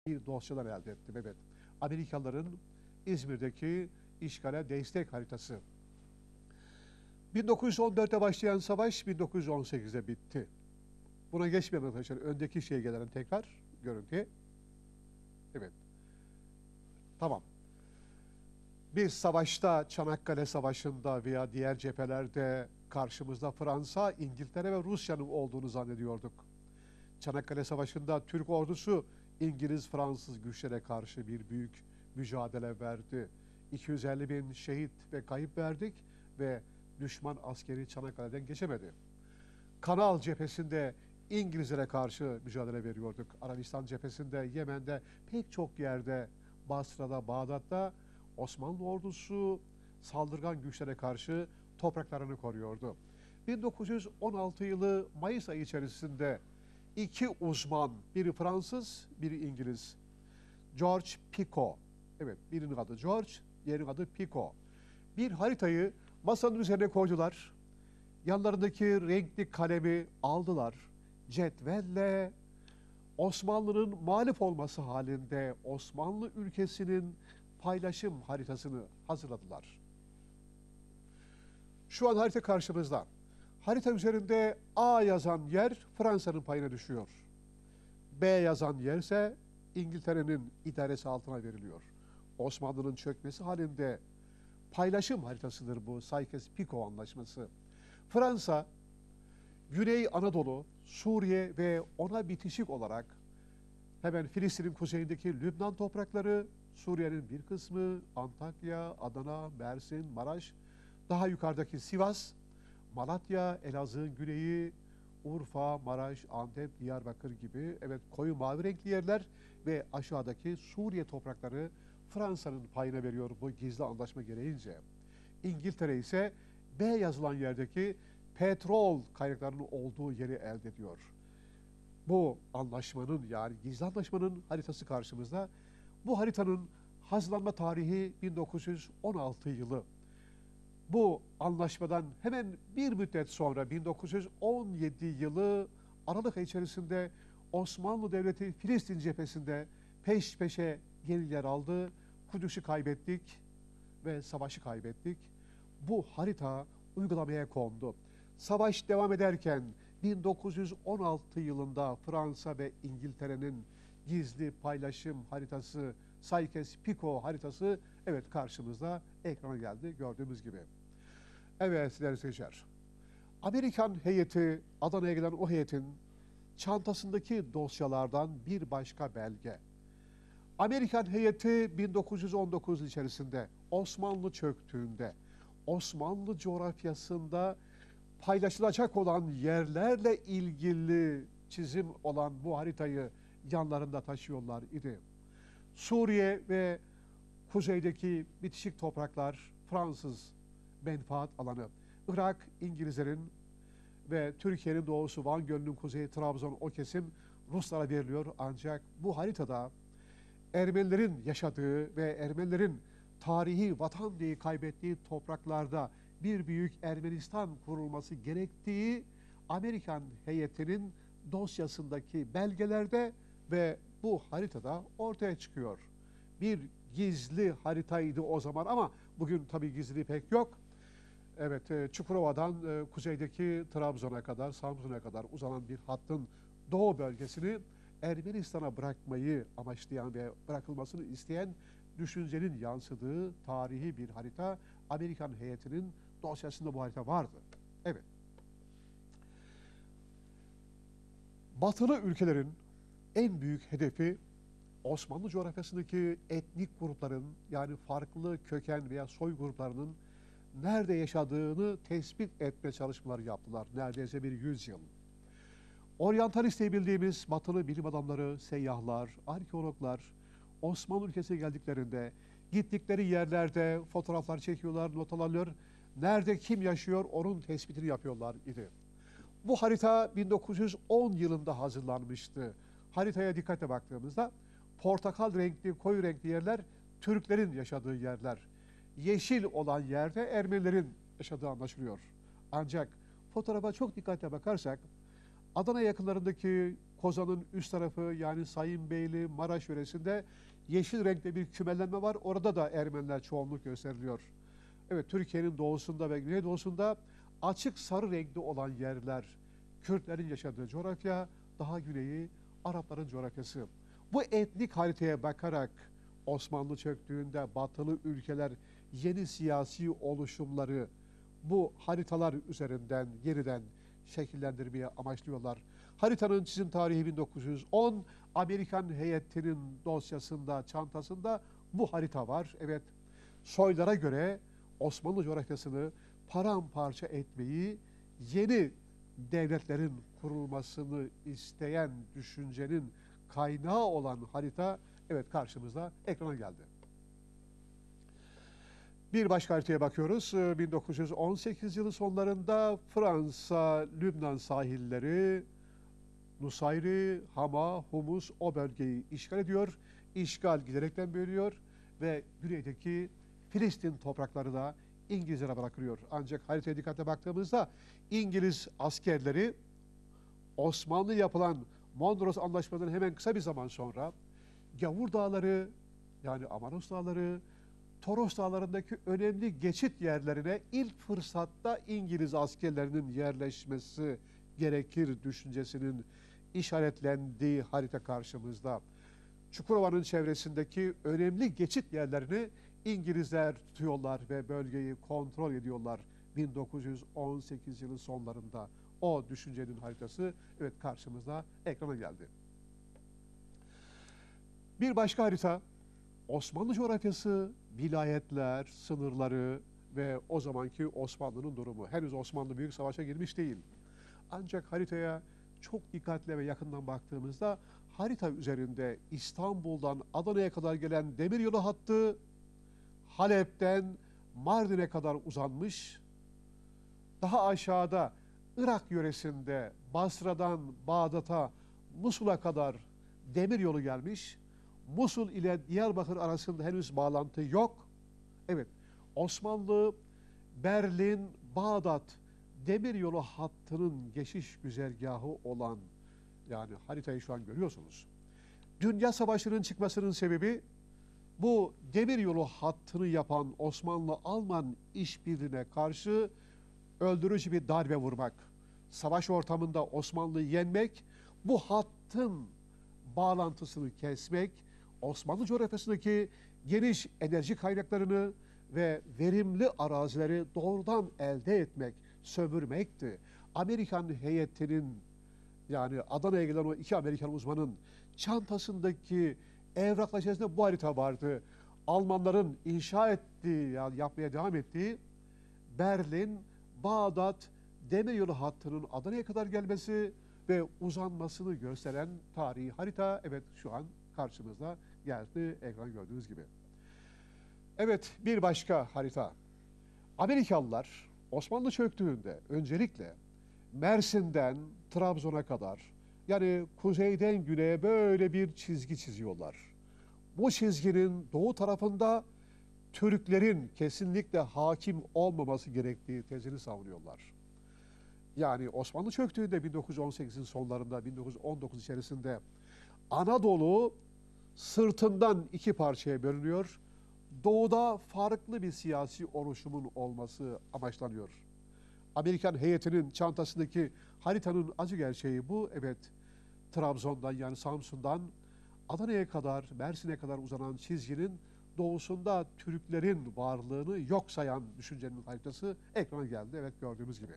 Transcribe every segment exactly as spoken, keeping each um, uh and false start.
bir dosyalar elde ettim. Evet. Amerikalıların İzmir'deki işgale destek haritası. bin dokuz yüz on dörtte başlayan savaş bin dokuz yüz on sekizde bitti. Buna geçmeyelim arkadaşlar. Öndeki şeye gelelim tekrar. Görüntüye. Evet. Tamam. Biz savaşta, Çanakkale Savaşı'nda veya diğer cephelerde karşımızda Fransa, İngiltere ve Rusya'nın olduğunu zannediyorduk. Çanakkale Savaşı'nda Türk ordusu İngiliz-Fransız güçlere karşı bir büyük mücadele verdi. iki yüz elli bin şehit ve kayıp verdik ve düşman askeri Çanakkale'den geçemedi. Kanal cephesinde İngilizlere karşı mücadele veriyorduk. Arabistan cephesinde, Yemen'de, pek çok yerde, Basra'da, Bağdat'ta Osmanlı ordusu saldırgan güçlere karşı topraklarını koruyordu. bin dokuz yüz on altı yılı Mayıs ayı içerisinde iki uzman, biri Fransız, biri İngiliz. George Picot, evet birinin adı George, diğerinin adı Picot. Bir haritayı masanın üzerine koydular. Yanlarındaki renkli kalemi aldılar. Cetvelle Osmanlı'nın mağlup olması halinde Osmanlı ülkesinin paylaşım haritasını hazırladılar. Şu an harita karşımızda. Harita üzerinde A yazan yer Fransa'nın payına düşüyor. B yazan yer ise İngiltere'nin idaresi altına veriliyor. Osmanlı'nın çökmesi halinde paylaşım haritasıdır bu Sykes-Picot Anlaşması. Fransa, Güney Anadolu, Suriye ve ona bitişik olarak hemen Filistin'in kuzeyindeki Lübnan toprakları, Suriye'nin bir kısmı, Antakya, Adana, Mersin, Maraş, daha yukarıdaki Sivas, Malatya, Elazığ'ın güneyi, Urfa, Maraş, Antep, Diyarbakır gibi evet koyu mavi renkli yerler ve aşağıdaki Suriye toprakları Fransa'nın payına veriyor bu gizli anlaşma gereğince. İngiltere ise B yazılan yerdeki petrol kaynaklarının olduğu yeri elde ediyor. Bu anlaşmanın yani gizli anlaşmanın haritası karşımızda. Bu haritanın hazırlanma tarihi bin dokuz yüz on altı yılı. Bu anlaşmadan hemen bir müddet sonra bin dokuz yüz on yedi yılı Aralık ayı içerisinde Osmanlı Devleti Filistin cephesinde peş peşe yenilgiler aldı. Kudüs'ü kaybettik ve savaşı kaybettik. Bu harita uygulamaya kondu. Savaş devam ederken bin dokuz yüz on altı yılında Fransa ve İngiltere'nin gizli paylaşım haritası, Sykes-Picot haritası evet karşımızda ekrana geldi gördüğümüz gibi. Evet değerli seyirciler. Amerikan heyeti, Adana'ya gelen o heyetin çantasındaki dosyalardan bir başka belge. Amerikan heyeti bin dokuz yüz on dokuz içerisinde Osmanlı çöktüğünde Osmanlı coğrafyasında paylaşılacak olan yerlerle ilgili çizim olan bu haritayı yanlarında taşıyorlar idi. Suriye ve kuzeydeki bitişik topraklar Fransız menfaat alanı. Irak İngilizlerin ve Türkiye'nin doğusu Van Gölü'nün kuzeyi Trabzon o kesim Ruslara veriliyor. Ancak bu haritada Ermenilerin yaşadığı ve Ermenilerin tarihi vatan diye kaybettiği topraklarda bir büyük Ermenistan kurulması gerektiği Amerikan heyetinin dosyasındaki belgelerde ve bu haritada ortaya çıkıyor. Bir gizli haritaydı o zaman ama bugün tabii gizli pek yok. Evet, Çukurova'dan e, kuzeydeki Trabzon'a kadar, Samsun'a kadar uzanan bir hattın doğu bölgesini Ermenistan'a bırakmayı amaçlayan ve bırakılmasını isteyen düşüncenin yansıdığı tarihi bir harita. Amerikan heyetinin dosyasında bu harita vardı. Evet. Batılı ülkelerin en büyük hedefi Osmanlı coğrafyasındaki etnik grupların yani farklı köken veya soy gruplarının nerede yaşadığını tespit etme çalışmaları yaptılar. Neredeyse bir yüzyıl. Oryantalist diye bildiğimiz batılı bilim adamları, seyyahlar, arkeologlar Osmanlı ülkesine geldiklerinde gittikleri yerlerde fotoğraflar çekiyorlar, not alıyorlar. Nerede kim yaşıyor onun tespitini yapıyorlar idi. Bu harita bin dokuz yüz on yılında hazırlanmıştı. Haritaya dikkatle baktığımızda portakal renkli, koyu renkli yerler Türklerin yaşadığı yerler. Yeşil olan yerde Ermenilerin yaşadığı anlaşılıyor. Ancak fotoğrafa çok dikkatle bakarsak Adana yakınlarındaki Kozan'ın üst tarafı yani Sayınbeyli, Maraş yöresinde yeşil renkte bir kümelenme var. Orada da Ermeniler çoğunluk gösteriliyor. Evet, Türkiye'nin doğusunda ve güneydoğusunda açık sarı renkli olan yerler Kürtlerin yaşadığı coğrafya, daha güneyi Arapların coğrafyası. Bu etnik haritaya bakarak Osmanlı çöktüğünde batılı ülkeler yeni siyasi oluşumları bu haritalar üzerinden yeniden şekillendirmeye amaçlıyorlar. Haritanın çizim tarihi bin dokuz yüz on, Amerikan heyetinin dosyasında, çantasında bu harita var. Evet, soylara göre Osmanlı coğrafyasını paramparça etmeyi, yeni devletlerin kurulmasını isteyen düşüncenin kaynağı olan harita, evet karşımıza ekrana geldi. Bir başka haritaya bakıyoruz. bin dokuz yüz on sekiz yılı sonlarında Fransa, Lübnan sahilleri, Nusayri, Hama, Humus o bölgeyi işgal ediyor. İşgal giderekten büyüyor ve güneydeki Filistin toprakları da İngilizlere bırakılıyor. Ancak haritaya dikkatle baktığımızda İngiliz askerleri Osmanlı yapılan Mondros Anlaşması'ndan hemen kısa bir zaman sonra Gavur Dağları yani Amanos Dağları, Toros Dağları'ndaki önemli geçit yerlerine ilk fırsatta İngiliz askerlerinin yerleşmesi gerekir düşüncesinin işaretlendiği harita karşımızda. Çukurova'nın çevresindeki önemli geçit yerlerini İngilizler tutuyorlar ve bölgeyi kontrol ediyorlar bin dokuz yüz on sekiz yılı sonlarında. O düşüncenin haritası evet karşımıza ekrana geldi. Bir başka harita Osmanlı coğrafyası, vilayetler, sınırları ve o zamanki Osmanlı'nın durumu. Henüz Osmanlı büyük savaşa girmiş değil. Ancak haritaya çok dikkatle ve yakından baktığımızda harita üzerinde İstanbul'dan Adana'ya kadar gelen demiryolu hattı Halep'ten Mardin'e kadar uzanmış. Daha aşağıda Irak yöresinde Basra'dan Bağdat'a, Musul'a kadar demiryolu gelmiş. Musul ile Diyarbakır arasında henüz bağlantı yok. Evet, Osmanlı, Berlin, Bağdat demiryolu hattının geçiş güzergahı olan, yani haritayı şu an görüyorsunuz. Dünya Savaşı'nın çıkmasının sebebi bu demiryolu hattını yapan Osmanlı-Alman işbirliğine karşı öldürücü bir darbe vurmak. Savaş ortamında Osmanlı'yı yenmek, bu hattın bağlantısını kesmek, Osmanlı coğrafyasındaki geniş enerji kaynaklarını ve verimli arazileri doğrudan elde etmek, sömürmekti. Amerikan heyetinin, yani Adana'ya gelen o iki Amerikan uzmanın çantasındaki evraklar içerisinde bu harita vardı. Almanların inşa ettiği, yani yapmaya devam ettiği Berlin, Bağdat demiryolu hattının Adana'ya kadar gelmesi ve uzanmasını gösteren tarihi harita evet şu an karşımızda geldi, ekran gördüğünüz gibi. Evet, bir başka harita. Amerikalılar Osmanlı çöktüğünde öncelikle Mersin'den Trabzon'a kadar, yani kuzeyden güneye böyle bir çizgi çiziyorlar. Bu çizginin doğu tarafında Türklerin kesinlikle hakim olmaması gerektiği tezini savunuyorlar. Yani Osmanlı çöktüğünde bin dokuz yüz on sekizin sonlarında, bin dokuz yüz on dokuz içerisinde Anadolu sırtından iki parçaya bölünüyor. Doğuda farklı bir siyasi oluşumun olması amaçlanıyor. Amerikan heyetinin çantasındaki haritanın acı gerçeği bu. Evet, Trabzon'dan yani Samsun'dan Adana'ya kadar, Mersin'e kadar uzanan çizginin doğusunda Türklerin varlığını yok sayan düşüncenin haritası ekrana geldi. Evet, gördüğümüz gibi.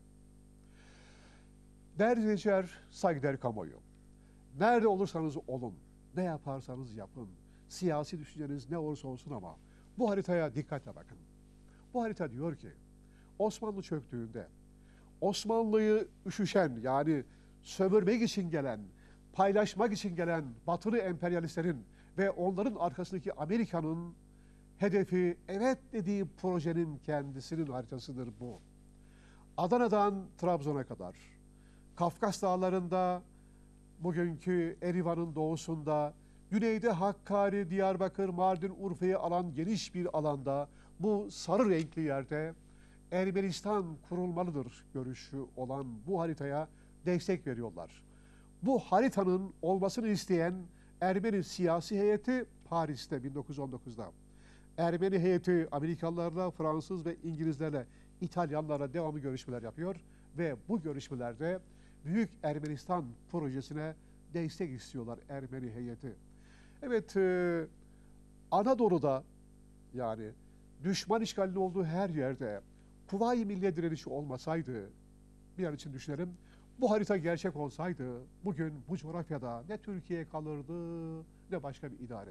Değerli izleyiciler, saygıdeğer kamuoyu. Nerede olursanız olun, ne yaparsanız yapın, siyasi düşünceniz ne olursa olsun ama bu haritaya dikkatle bakın. Bu harita diyor ki, Osmanlı çöktüğünde Osmanlı'yı üşüşen, yani sömürmek için gelen, paylaşmak için gelen batılı emperyalistlerin ve onların arkasındaki Amerika'nın hedefi, evet dediği projenin kendisinin haritasıdır bu. Adana'dan Trabzon'a kadar, Kafkas Dağları'nda, bugünkü Erivan'ın doğusunda, güneyde Hakkari, Diyarbakır, Mardin, Urfa'yı alan geniş bir alanda, bu sarı renkli yerde Ermenistan kurulmalıdır görüşü olan bu haritaya destek veriyorlar. Bu haritanın olmasını isteyen Ermeni siyasi heyeti Paris'te bin dokuz yüz on dokuzda. Ermeni heyeti Amerikalılarla, Fransız ve İngilizlerle, İtalyanlarla devamlı görüşmeler yapıyor ve bu görüşmelerde Büyük Ermenistan projesine destek istiyorlar Ermeni heyeti. Evet, e, Anadolu'da, yani düşman işgalinin olduğu her yerde Kuvayi Milliye direnişi olmasaydı, bir an için düşünelim, bu harita gerçek olsaydı bugün bu coğrafyada ne Türkiye kalırdı ne başka bir idare.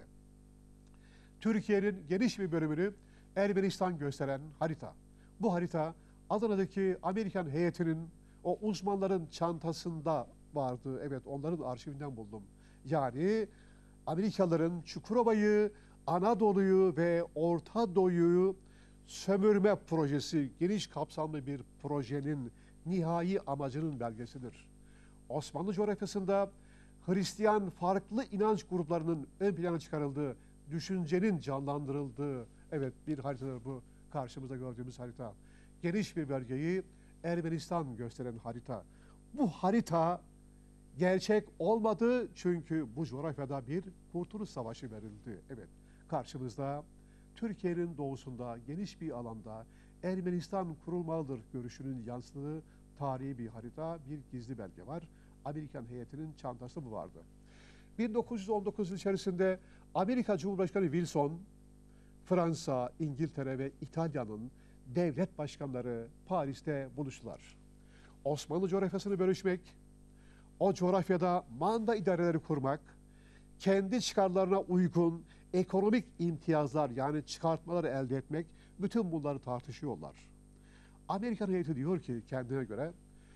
Türkiye'nin geniş bir bölümünü Ermenistan gösteren harita. Bu harita Adana'daki Amerikan heyetinin o uzmanların çantasında vardı. Evet, onların arşivinden buldum. Yani Amerikalıların Çukurova'yı, Anadolu'yu ve Orta Doğu'yu sömürme projesi, geniş kapsamlı bir projenin nihai amacının belgesidir. Osmanlı coğrafyasında Hristiyan farklı inanç gruplarının ön plana çıkarıldığı, düşüncenin canlandırıldığı, evet, bir haritadır bu karşımızda gördüğümüz harita. Geniş bir bölgeyi Ermenistan gösteren harita. Bu harita gerçek olmadı çünkü bu coğrafyada bir Kurtuluş Savaşı verildi. Evet, karşımızda Türkiye'nin doğusunda geniş bir alanda Ermenistan kurulmalıdır görüşünün yansıdığı tarihi bir harita, bir gizli belge var. Amerikan heyetinin çantasında bu vardı. bin dokuz yüz on dokuz yıl içerisinde Amerika Cumhurbaşkanı Wilson, Fransa, İngiltere ve İtalya'nın devlet başkanları Paris'te buluştular. Osmanlı coğrafyasını bölüşmek, o coğrafyada manda idareleri kurmak, kendi çıkarlarına uygun ekonomik imtiyazlar, yani çıkartmaları elde etmek, bütün bunları tartışıyorlar. Amerikan heyeti diyor ki kendine göre,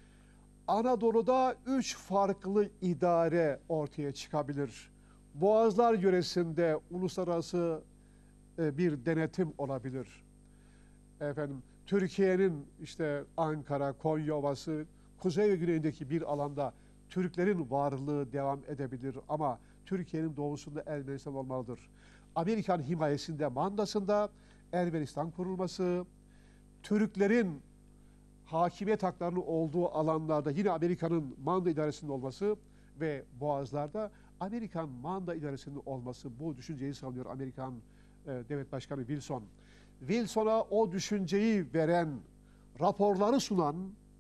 Anadolu'da üç farklı idare ortaya çıkabilir. Boğazlar yöresinde uluslararası e, bir denetim olabilir. Efendim, Türkiye'nin işte Ankara, Konya Ovası, kuzey ve güneyindeki bir alanda Türklerin varlığı devam edebilir ama Türkiye'nin doğusunda Ermenistan olmalıdır. Amerikan himayesinde, mandasında Ermenistan kurulması, Türklerin hakimiyet haklarının olduğu alanlarda yine Amerika'nın manda idaresinin olması ve boğazlarda Amerikan manda idaresinin olması, bu düşünceyi savunuyor Amerikan e, Devlet Başkanı Wilson. Wilson'a o düşünceyi veren, raporları sunan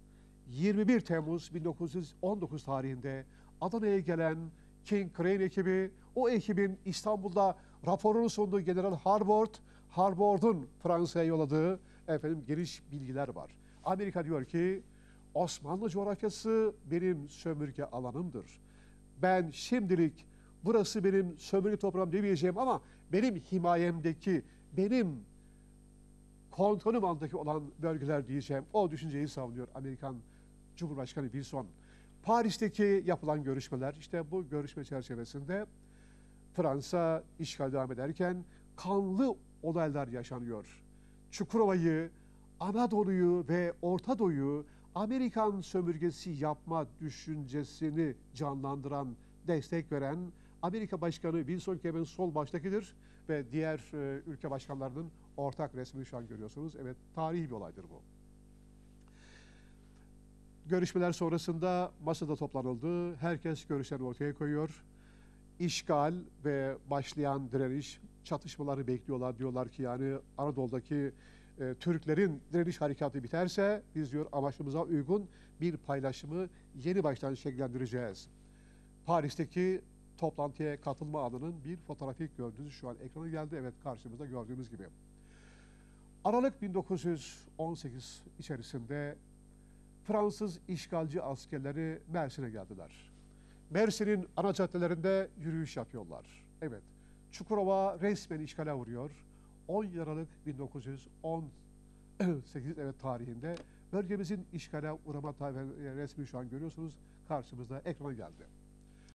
yirmi bir Temmuz bin dokuz yüz on dokuz tarihinde Adana'ya gelen King Crane ekibi, o ekibin İstanbul'da raporunu sunduğu General Harbord, Harbord'un Fransa'ya yolladığı efendim geniş bilgiler var. Amerika diyor ki, Osmanlı coğrafyası benim sömürge alanımdır. Ben şimdilik burası benim sömürge toprağım demeyeceğim ama benim himayemdeki, benim kontrolüm altındaki olan bölgeler diyeceğim. O düşünceyi savunuyor Amerikan Cumhurbaşkanı Wilson. Paris'teki yapılan görüşmeler, işte bu görüşme çerçevesinde Fransa işgal devam ederken kanlı olaylar yaşanıyor. Çukurova'yı, Anadolu'yu ve Orta Doğu'yu Amerikan sömürgesi yapma düşüncesini canlandıran, destek veren Amerika Başkanı Wilson Kemen sol baştakidir ve diğer e, ülke başkanlarının ortak resmini şu an görüyorsunuz. Evet, tarihi bir olaydır bu. Görüşmeler sonrasında masada toplanıldı. Herkes görüşlerini ortaya koyuyor. İşgal ve başlayan direniş, çatışmaları bekliyorlar. Diyorlar ki yani Anadolu'daki e, Türklerin direniş harekatı biterse biz diyor amaçımıza uygun bir paylaşımı yeni baştan şekillendireceğiz. Paris'teki toplantıya katılma anının bir fotoğrafik gördüğünüz şu an ekrana geldi. Evet, karşımızda gördüğümüz gibi. Aralık bin dokuz yüz on sekiz içerisinde Fransız işgalci askerleri Mersin'e geldiler. Mersin'in ana caddelerinde yürüyüş yapıyorlar. Evet, Çukurova resmen işgale uğruyor. on Aralık bin dokuz yüz on sekiz evet tarihinde bölgemizin işgale uğrama resmi şu an görüyorsunuz karşımızda ekrana geldi.